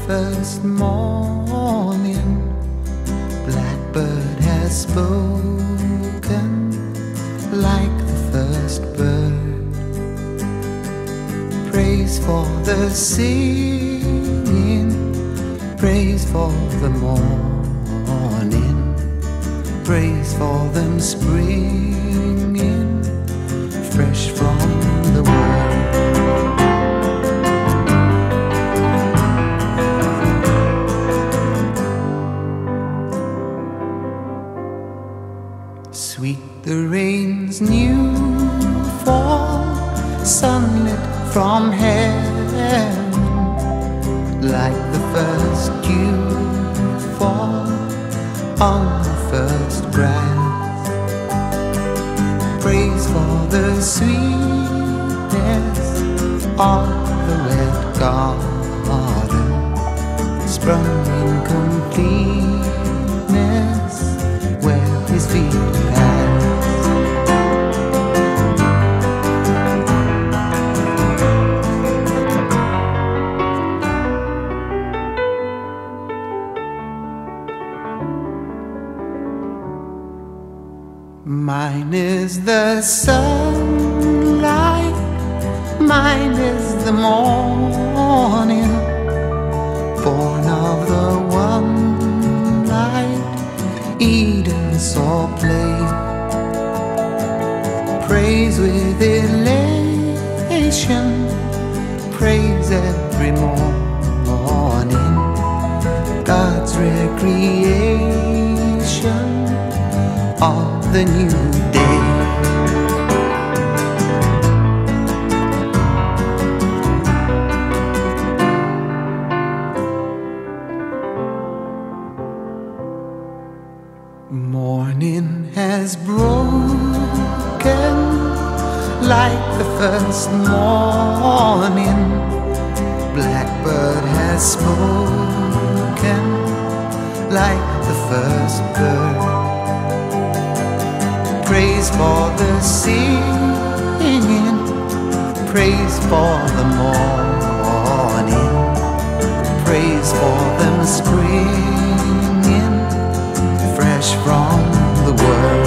first morning, blackbird has spoken like the first bird. Praise for the singing, praise for the morning, praise for them springing fresh from the world. Sweet the rain's new fall, sunlit from heaven, like the first dew fall on the first grass. Praise for the sweetness of the wet garden, sprung in completeness where his feet pass. Mine is the sunlight, mine is the morning, born of the one light Eden saw play. Praise with elation, praise every morning, God's recreation of the new day. Morning has broken like the first morning, blackbird has spoken like the first bird. Praise for the singing, praise for the morning, praise for them springing fresh from the world.